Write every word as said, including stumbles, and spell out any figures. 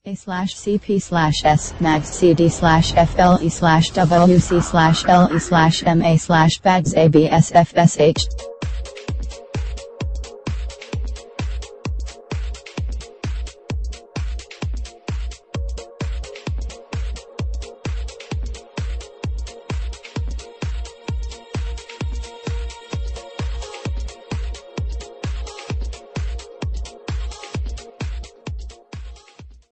A slash CP slash S mags CD slash FLE slash WC slash LE slash MA slash bags ABSFSH